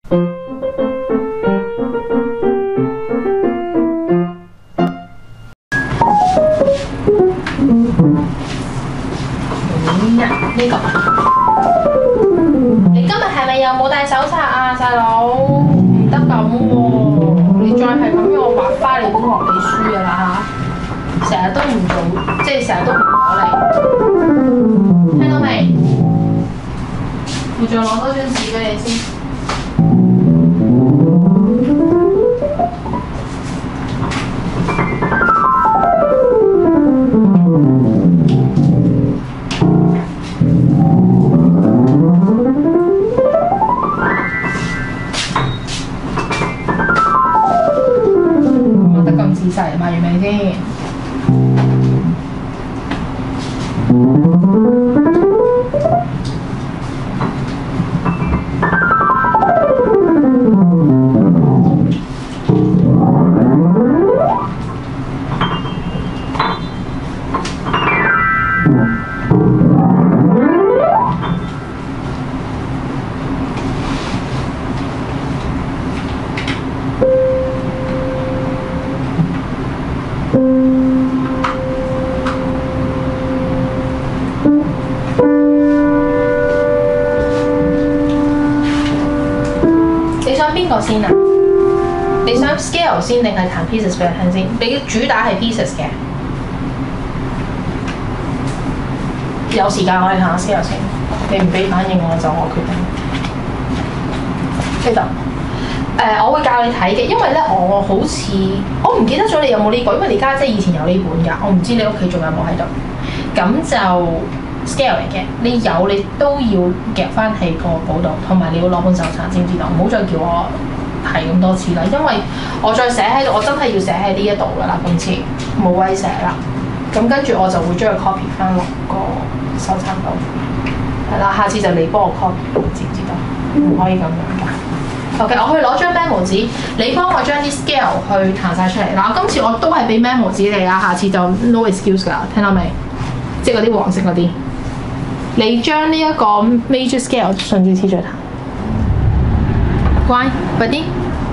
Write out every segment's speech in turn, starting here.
呢個，你今日係咪又冇帶手冊啊，細佬？唔得咁喎，你再係咁樣，我畫花你都落你書㗎啦嚇！成日都唔做，即係成日都唔攞你，聽到未？我再攞多張紙俾你先。賣完未先？邊個先啊？你想 scale 先定係彈 pieces 俾我聽先？你主打係 pieces 嘅，有時間我哋彈下 scale 先。你唔俾反應我就我決定。記得我會教你睇嘅，因為咧我好似我唔記得咗你有冇呢個，因為你家姐以前有呢本㗎，我唔知你屋企仲有冇喺度。咁就 scale 嚟嘅，你有你都要夾翻喺個簿度，同埋你要攞本手冊先知道，唔好再叫我提咁多次啦，因為我再寫喺度，我真係要寫喺呢一度㗎啦，今次冇位寫啦。咁跟住我就會將佢 copy 翻落個手冊度，係啦，下次就你幫我 copy，知唔知道？唔可以咁樣㗎。OK， 我去攞張 memo 紙，你幫我將啲 scale 去彈晒出嚟。嗱，今次我都係俾 memo 紙你啊，下次就 no excuse 㗎，聽到未？即係嗰啲黃色嗰啲。你將呢一個 major scale 順住次序彈，乖，快啲。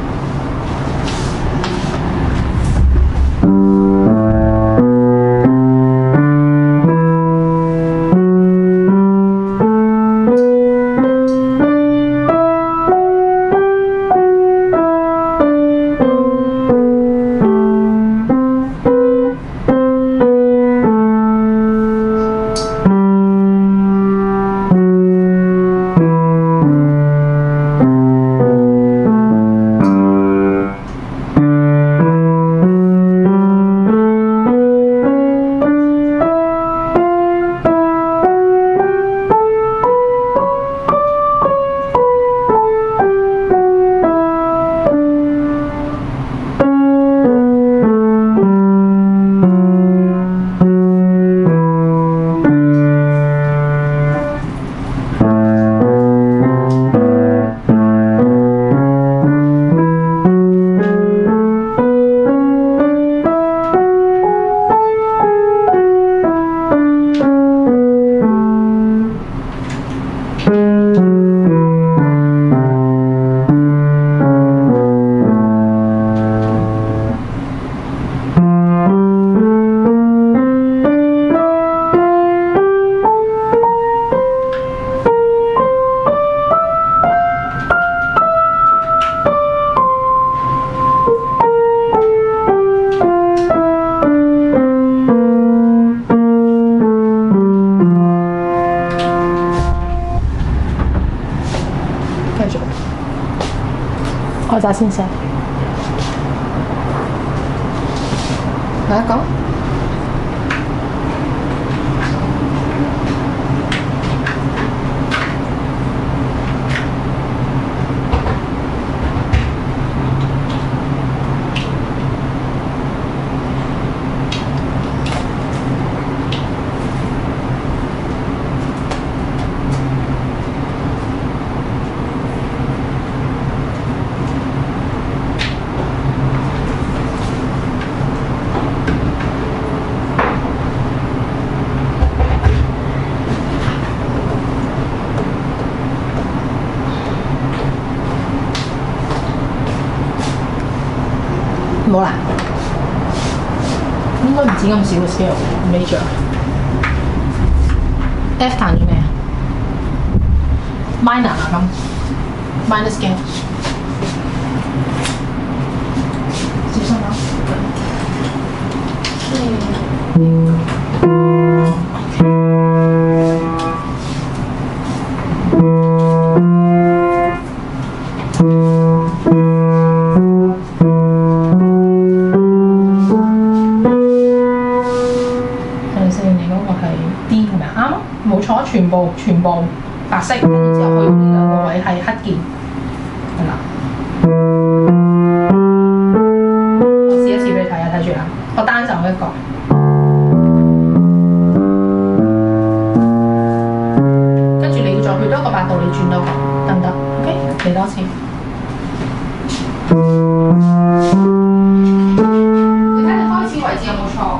開閘先寫，大家講。 好難，應該唔止咁少嘅 scale major。F 彈咗咩啊 ？minor 啊咁 minor scale。小心啊！全部白色，跟住之後去到呢兩個位係黑鍵，係啦。我試一試俾你睇下，睇住啦。我單手一個，跟住你要再去多一個8度，你轉多個，得唔得 ？OK， 嚟多次。你睇你開始位置有冇錯？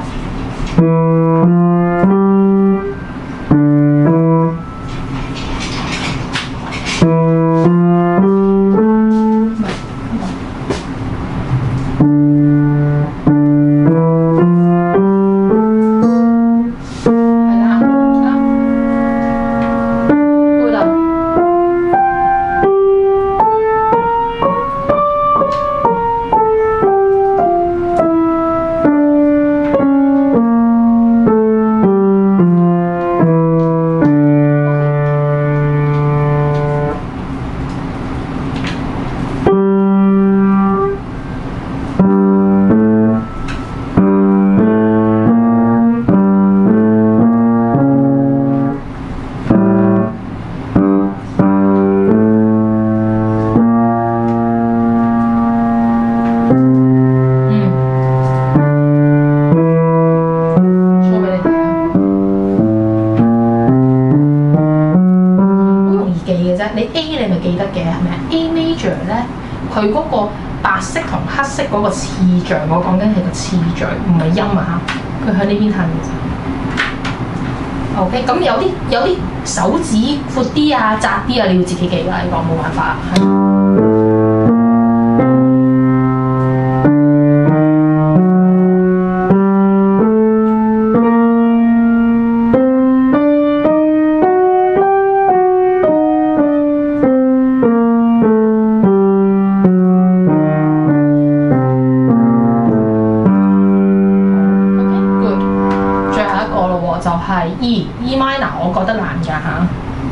佢嗰個白色同黑色嗰個次序，我講緊係個次序，唔係音啊嚇。佢喺呢邊彈嘅啫。OK， 咁有啲手指闊啲啊、窄啲啊，你要自己記㗎，呢個冇辦法。E minor 我覺得難㗎嚇。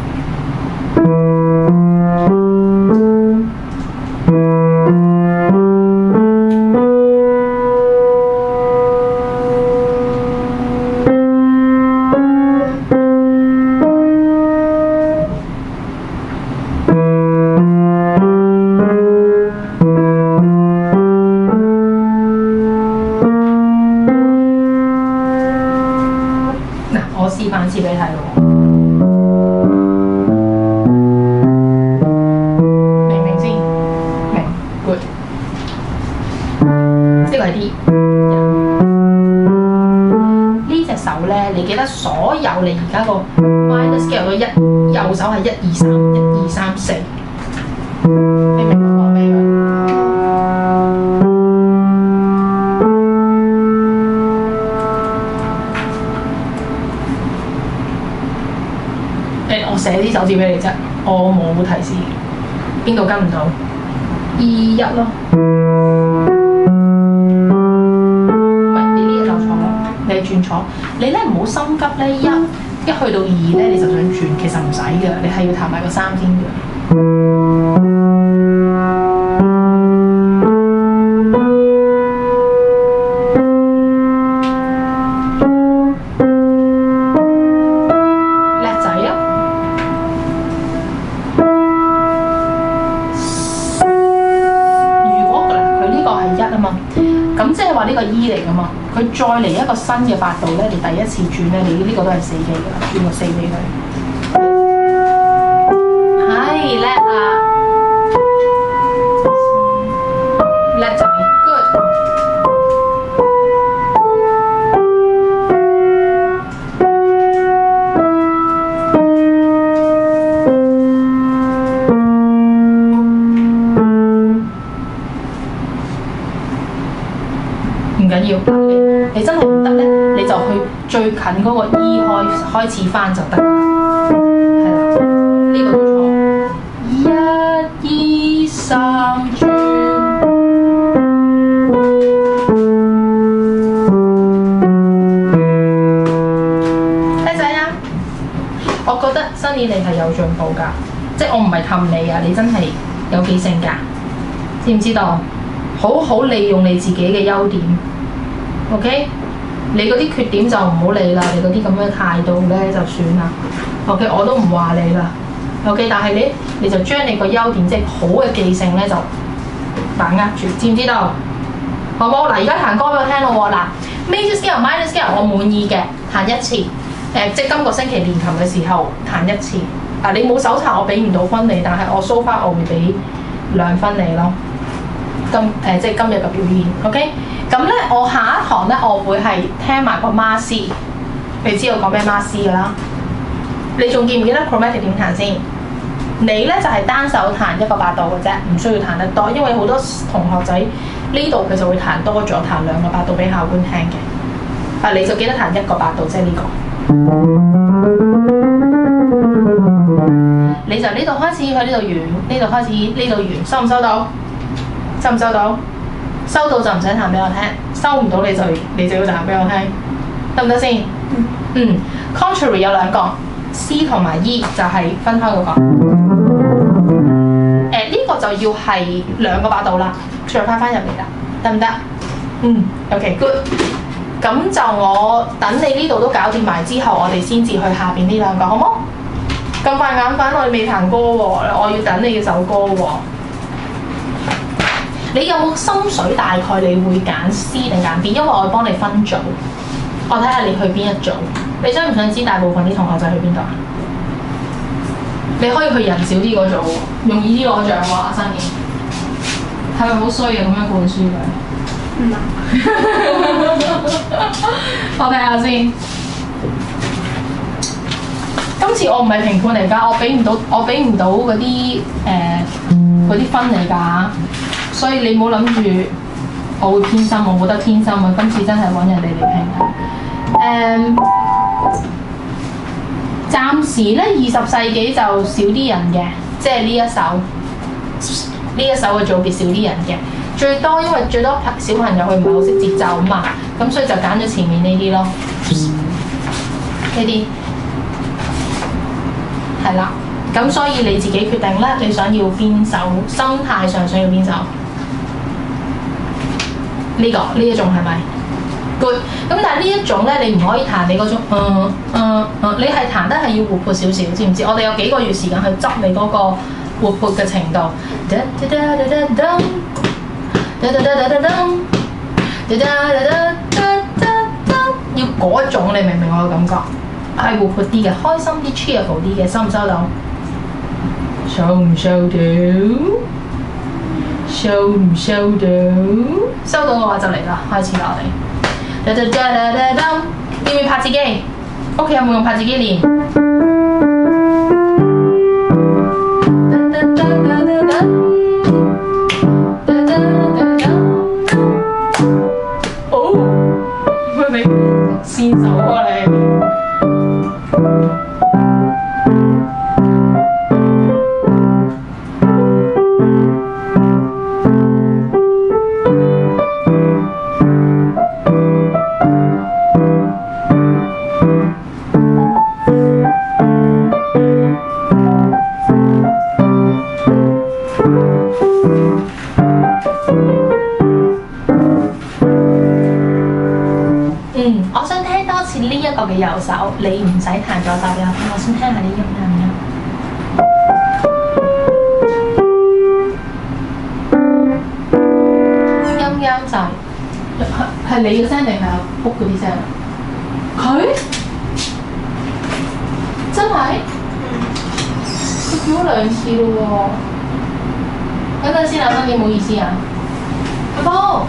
示範次俾你睇咯，明唔明先？明 ，good。呢個係 D。呢隻手咧，你記得所有你而家個 minor scale 嘅右手係1、2、3、1、2、3、4。你明我講咩㗎？我寫啲手指俾你啫，我冇提示，邊度跟唔到？E1咯，唔係你呢個就錯咯，你係轉錯。你咧唔好心急咧，一去到2咧你就想轉，其實唔使嘅，你係要彈埋個3先嘅。咁即係話呢個 E 嚟㗎嘛，佢再嚟一個新嘅8度咧，你第一次轉咧，你呢個都係4記㗎啦，轉個4俾佢，係叻啊，叻仔 ，good。 緊要，你真係唔得咧，你就去最近嗰個 E 開始翻就得，係啦，呢、個都錯。1、2、3轉，靚仔啊！我覺得新年你係有進步㗎，即係我唔係氹你啊，你真係有幾性格，知唔知道？好好利用你自己嘅優點 ，OK？ 你嗰啲缺點就唔好理啦，你嗰啲咁嘅態度咧就算啦 ，OK？ 我都唔話你啦 ，OK？ 但係你就將你個優點即係好嘅記性咧就把握住，知唔知道？好冇？嗱，而家彈歌俾我聽咯喎，嗱 ，major scale、minor scale 我滿意嘅，彈一次，即係今個星期練琴嘅時候彈一次。啊，你冇手冊我俾唔到分你，但係我 so far 我會俾2分你咯。即係今日嘅表演 ，OK？ 咁咧，我下一堂咧，我會係聽埋個孖 C， 你知道講咩孖 C 㗎啦？你仲記唔記得 chromatic 點彈先？你咧就係單手彈1個8度嘅啫，唔需要彈得多，因為好多同學仔呢度佢就會彈多咗，彈2個8度俾校官聽嘅。啊，你就記得彈1個8度，即係呢個。你就呢度開始去呢度完，呢度開始呢度完，收唔收到？收唔收到？收到就唔使彈俾我聽，收唔到你就要彈俾我聽，得唔得先？Contrary 有2個 ，C 同埋 E 就係分開嗰個。呢個就要係2個8度啦，再翻入嚟啦，得唔得？OK good。咁就我等你呢度都搞掂埋之後，我哋先至去下邊呢2個，好冇？咁快眼瞓，我哋未彈歌喎，我要等你嘅首歌喎。你有冇心水？大概你會揀 C 定揀 B？ 因為我會幫你分組，我睇下你去邊一組。你想唔想知大部分啲同學仔去邊度啊？你可以去人少啲嗰組，容易啲攞獎喎，阿新年。係咪好衰啊？咁樣灌輸佢。唔我睇下先。今次我唔係評判嚟㗎，我俾唔到嗰啲分嚟㗎。所以你唔好諗住我會偏心，我冇得偏心啊！今次真係揾人哋嚟評。暫時咧20世紀就少啲人嘅，即係呢一首嘅組別少啲人嘅。最多因為最多小朋友佢唔係好識節奏啊嘛，咁所以就揀咗前面呢啲咯。呢啲係啦，咁所以你自己決定啦，你想要邊首，心態上想要邊首？呢一種係咪 good？ 咁但係呢一種咧，你唔可以彈你嗰種，你係彈得係要活潑少少，知唔知？我哋有幾個月時間去執你嗰個活潑嘅程度。要嗰種，你明唔明我嘅感覺？係活潑啲嘅，開心啲 cheerful 啲嘅，收唔收到？收唔收到？收唔收到？收到嘅話就嚟啦，開始啦我哋。要唔要拍子機？屋企有冇用拍子機練？哦，你先手啊你！我想聽多次呢一個嘅右手，你唔使彈左手俾我聽，我想聽下你音就係你嘅聲定係阿 book 嗰啲聲？佢真係？佢叫咗2次咯喎！等陣先啊，新年唔好意思啊，阿 book，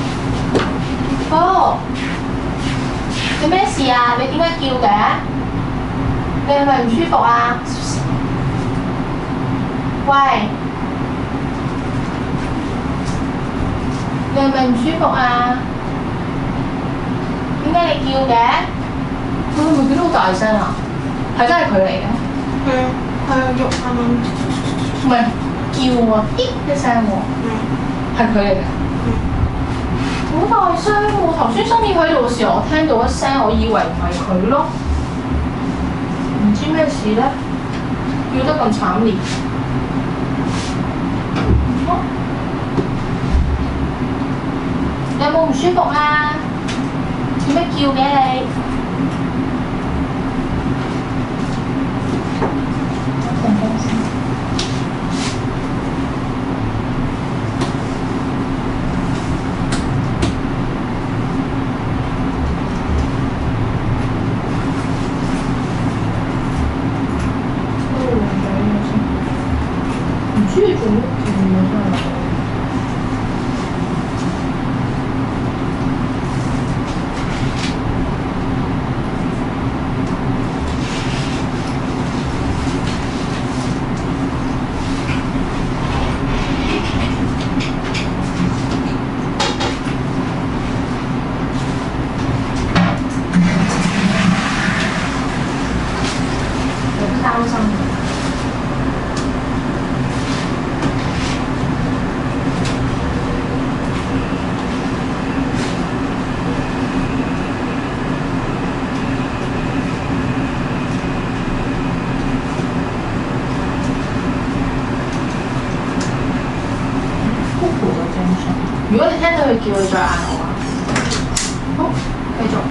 你咩事啊？你點解叫嘅？你係咪唔舒服啊？喂，你係咪唔舒服啊？ 咩？你叫嘅？佢會唔會叫到好大聲啊？係真係佢嚟嘅。 係肉啱啱。 唔係叫啊，咦一聲喎。係佢嚟嘅。好大聲喎！頭先心怡喺度嘅時候，我聽到一聲，我以為唔係佢咯。唔知咩事咧？叫得咁慘烈。有冇唔舒服啊？做咩叫嘅你？唔知你做乜叫啊真係。如果你聽到佢叫，你再嗌我啊！好，繼續。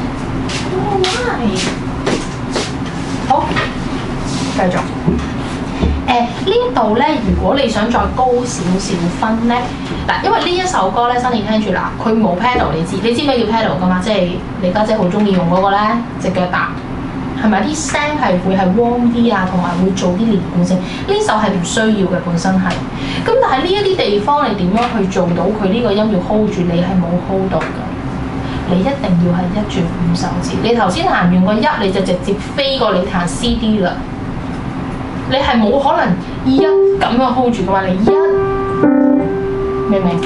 好，繼續。呢度咧，如果你想再高少少分咧，嗱，因為呢一首歌咧，新你聽住啦，佢冇 pedal，你知咩叫 pedal 噶嘛？即係你家姐好中意用嗰個咧，隻腳踏，係咪啲聲係會係 warm 啲啊，同埋會做啲連貫性？呢首係唔需要嘅，本身係。咁但係呢一啲地方，你點樣去做到佢呢個音要 hold 住？你係冇 hold 到㗎。你一定要係1轉5手指。你頭先彈完個1，你就直接飛過你彈 CD 啦。你係冇可能1咁樣 hold 住嘅話，你1明唔明？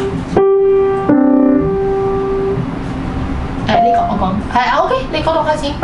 呢個我講係OK，你嗰度開始。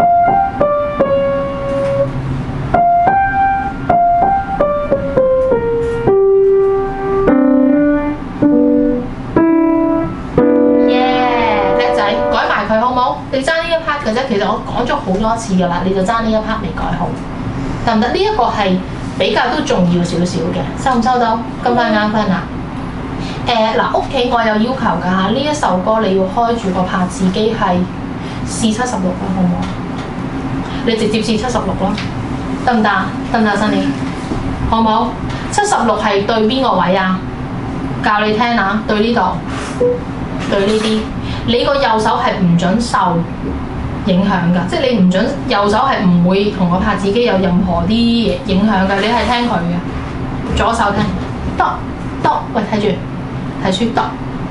你爭呢一 part 嘅啫，其實我講咗好多次㗎啦，你就爭呢一 part 未改好，得唔得？呢一個係比較都重要少少嘅，收唔收到？咁快啱分啊？嗱，屋企我有要求㗎嚇，呢一首歌你要開住個拍子機係試76啦，好唔好？你直接試76咯，得唔得？得唔得，新年？好唔好？76係對邊個位啊？教你聽啊，對呢度，對呢啲。你個右手係唔準受影響㗎，即係你唔準右手係唔會同個拍子機有任何啲影響㗎，你係聽佢嘅，左手聽，哆，喂睇住，睇書哆，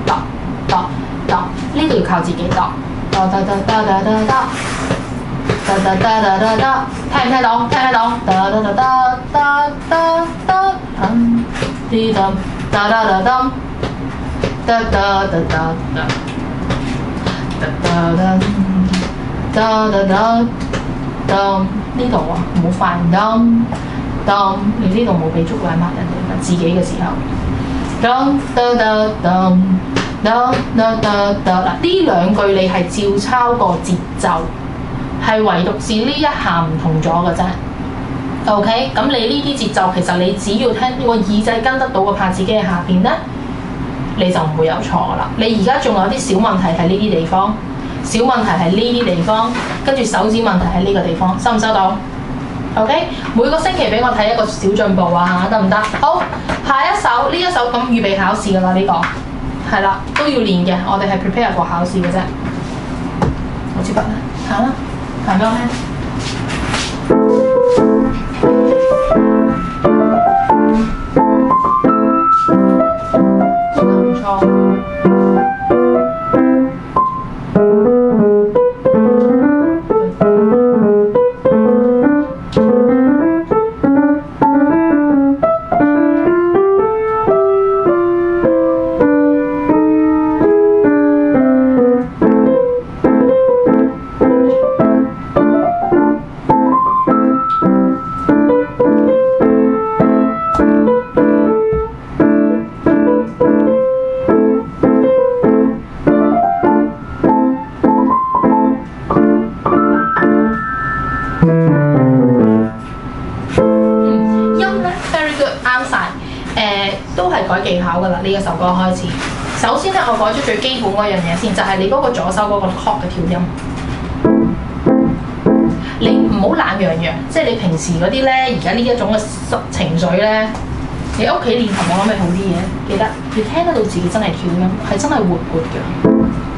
呢度要靠自己哆，聽唔聽到？聽得到？呢度啊，唔好快你呢度冇俾足禮物人哋㗎，自己嘅時候。嗱，呢兩句你係照抄個節奏，係唯獨是呢一下唔同咗嘅啫。OK， 咁你呢啲節奏其實你只要聽個耳仔跟得到個拍子機喺下邊咧，你就唔會有錯㗎啦。你而家仲有啲小問題係呢啲地方。小問題係呢啲地方，跟住手指問題喺呢個地方，收唔收到 ？OK， 每個星期俾我睇一個小進步啊，得唔得？好，下一首呢一首咁預備考試㗎啦，呢個係啦，都要練嘅，我哋係 prepare 過考試嘅啫。攞支筆啦，行啦，行俾我聽。唔錯。 技巧㗎啦，呢一首歌開始。首先咧，我改咗最基本嗰樣嘢先，就係你嗰個左手嗰個 chord 嘅調音。你唔好懶洋洋，即係你平時嗰啲咧，而家呢一種嘅情緒咧，你屋企練琴我諗咪好啲嘅。記得你聽得到自己真係跳音，係真係活潑嘅。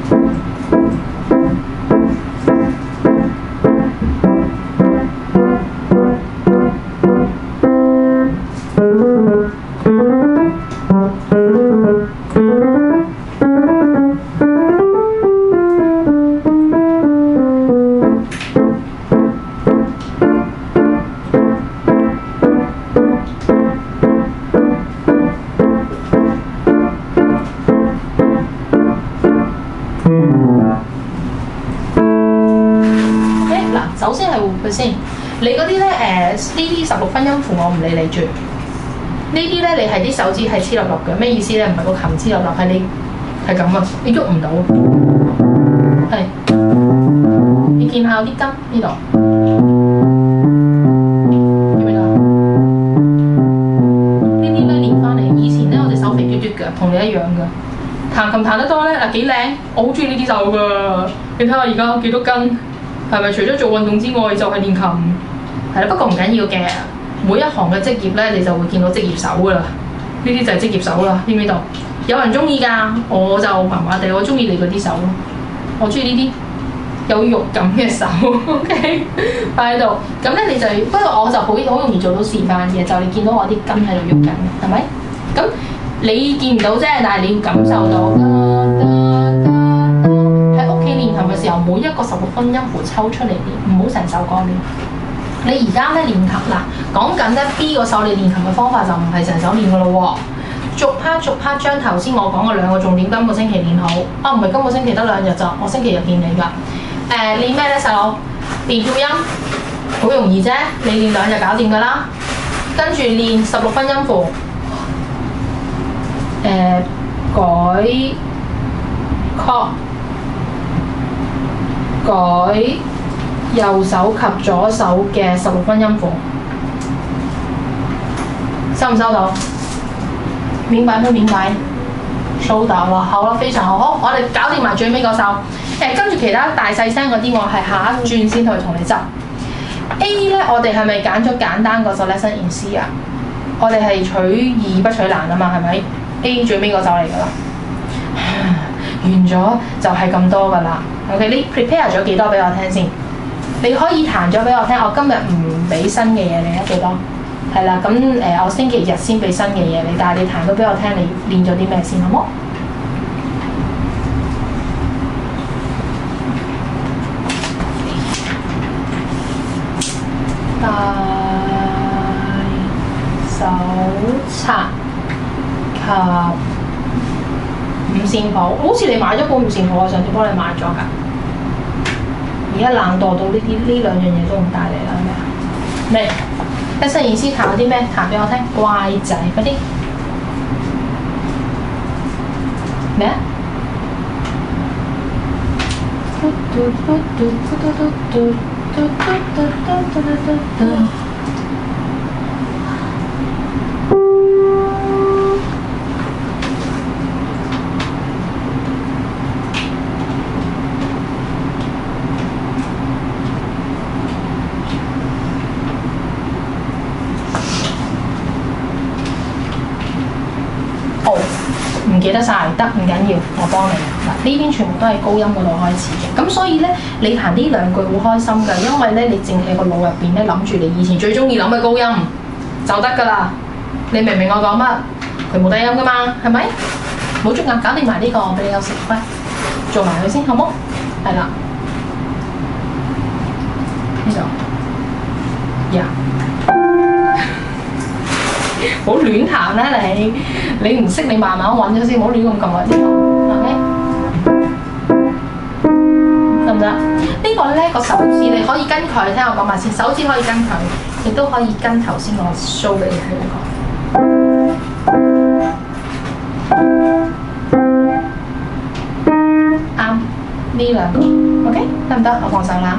首先係活潑先，你嗰啲咧呢啲16分音符我唔理你住，呢啲咧你係啲手指係黐立立嘅，咩意思咧？唔係個琴黐立立，係你係咁啊，你喐唔到，係你見下有啲根呢度，見唔見到？呢啲咧練翻嚟，以前咧我隻手肥嘟嘟嘅，同你一樣嘅。彈琴彈得多咧，嗱幾靚，我好中意呢啲手㗎。你睇下而家幾多根？係咪除咗做運動之外，就係練琴？係啦，不過唔緊要嘅。每一行嘅職業咧，你就會見到職業手噶啦。呢啲就係職業手啦，知唔知道？有人中意㗎，我就麻麻地，我中意你嗰啲手咯。我中意呢啲有肉感嘅手。OK， 擺喺度。咁咧你就，不過我就好容易做到示範嘅，就你見到我啲筋喺度喐緊，係咪？咁你見唔到啫，但係你要感受到。練琴嘅時候，每一個16分音符抽出嚟練，唔好成首歌練。你而家咧練琴嗱，講緊咧 B 個手你練琴嘅方法就唔係成首練噶咯喎，逐 part 將頭先我講嘅2個重點，今個星期練好。啊，唔係今個星期得2日咋，我星期日見你㗎。練咩咧，細佬？練跳音，好容易啫，你練2日搞掂㗎啦。跟住練16分音符，改 chord。改右手及左手嘅16分音符，收唔收到？明白不明白？收到啦，好啦，非常好。好，我哋搞掂埋最尾嗰首。跟住其他大細聲嗰啲，我係下一轉先去同你執。A 咧，我哋係咪揀咗簡單嗰首 Lesson in C 啊？我哋係取易不取難啊嘛，係咪 ？A 最尾嗰首嚟㗎啦。完咗就係咁多㗎啦。OK， 你 prepare 咗幾多俾我聽先？你可以彈咗俾我聽。我今日唔俾新嘅嘢你啊，幾多？係啦，咁我星期日先俾新嘅嘢你，但係你彈到俾我聽，你練咗啲咩先，好冇？大手冊及五線譜，好似你買咗本五線譜，我上次幫你買咗㗎。而家懶惰到呢2樣嘢都唔帶嚟啦，係咪啊？嚟，Lesson in C彈嗰啲咩？彈俾我聽，乖仔，快啲。咩啊？唔記得晒，得唔緊要，我幫你。嗱，呢邊全部都係高音嗰度開始嘅，咁所以咧，你彈呢2句好開心㗎，因為咧你淨係個腦入邊咧諗住你以前最中意諗嘅高音就得㗎啦。你明唔明我講乜？佢冇低音㗎嘛，係咪？冇捉硬，搞掂埋呢個，我俾你休息，喂，做埋佢先，好冇？係啦，呢度，呀。唔好亂彈啦你唔識你慢慢揾咗先，唔好亂咁撳落呢度 ，OK？ 得唔得？呢個咧個手指你可以跟佢，聽我講埋先，手指可以跟佢，亦都可以跟頭先我 show 俾你睇嗰個。啱，呢2個 ，OK？ 得唔得？我放手啦。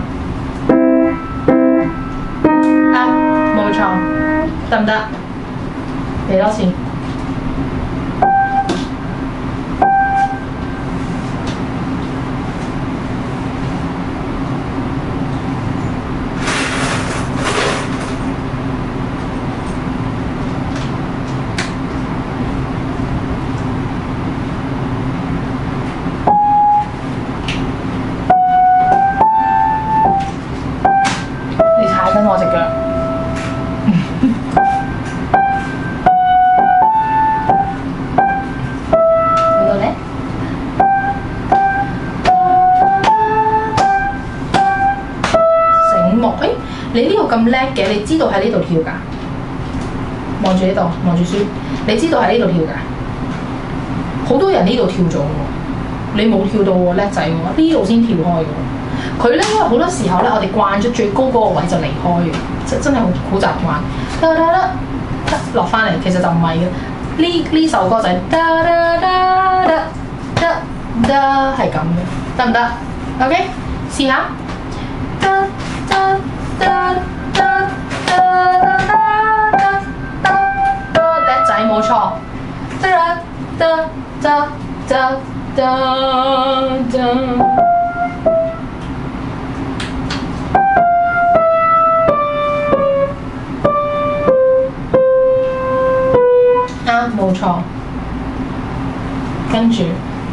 啱，冇錯，得唔得？嚟多次。 叻嘅，你知道喺呢度跳㗎？望住呢度，望住書，你知道喺呢度跳㗎？好多人呢度跳咗喎，你冇跳到喎，叻仔喎，呢度先跳開嘅喎。佢咧因為好多時候咧，我哋慣咗最高嗰個位就離開嘅，真係好習慣。得得得，落翻嚟，其實就唔係嘅。呢首歌就係得得得得得得係咁嘅，得唔得 ？OK， 試下。得得得得得得得，叻仔冇錯。得得得得得得。冇錯，跟住，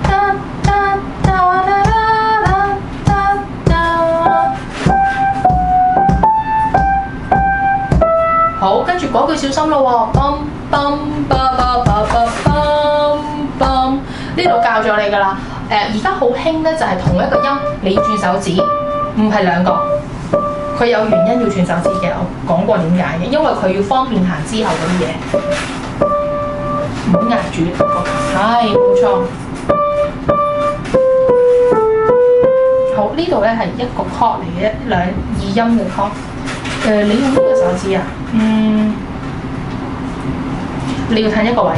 好，跟住嗰句小心咯喎，呢度教咗你㗎啦。而家好興咧，就係同一個音，你轉手指，唔係兩個。佢有原因要轉手指嘅，我講過點解嘅，因為佢要方便行之後嗰啲嘢。唔好壓住個琴，係冇錯。好，呢度咧係一個 chord 嚟嘅，二音嘅 chord。你用呢個手指啊？你要褪一個位。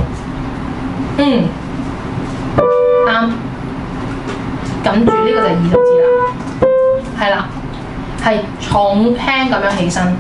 啱。跟住呢個就係二手指啦。係啦，係重輕咁樣起身。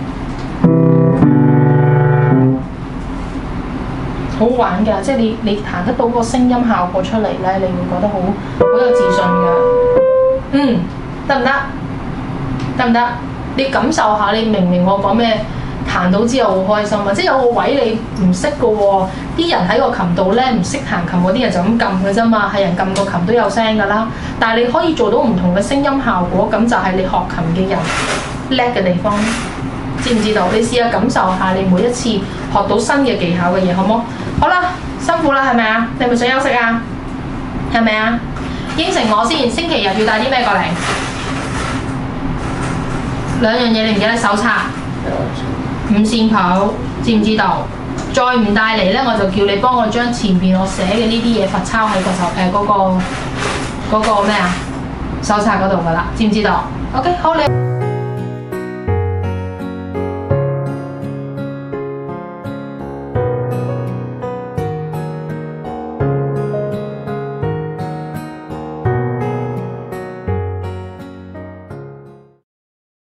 好玩㗎，即係你彈得到個聲音效果出嚟咧，你會覺得好有自信㗎。得唔得？得唔得？你感受下，你明我講咩？彈到之後好開心啊！即係有個位你唔識㗎喎，啲人喺個琴度咧唔識彈琴嗰啲人就咁撳佢啫嘛，係人撳個琴都有聲㗎啦。但係你可以做到唔同嘅聲音效果，咁就係你學琴嘅人叻嘅地方。知唔知道？你試下感受下，你每一次學到新嘅技巧嘅嘢，好唔好？好啦，辛苦啦，係咪啊？你係咪想休息啊？係咪啊？應承我先，星期日要帶啲咩過嚟？兩樣嘢你唔記得手冊，五線譜，知唔知道？再唔帶嚟咧，我就叫你幫我將前邊我寫嘅呢啲嘢罰抄喺個嗰個咩啊手冊嗰度噶啦，知唔知道 ？OK， 好你。